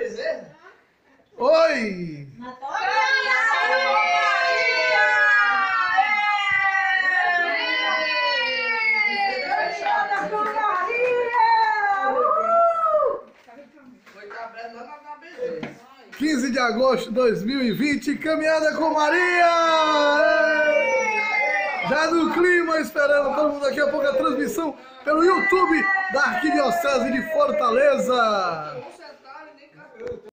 Bezerra? Oi! Foi cabreiro lá na Bezerra. 15 de agosto de 2020, caminhada com Maria! Já no clima, esperando todo mundo daqui a pouco a transmissão pelo YouTube da Arquidiocese de Fortaleza.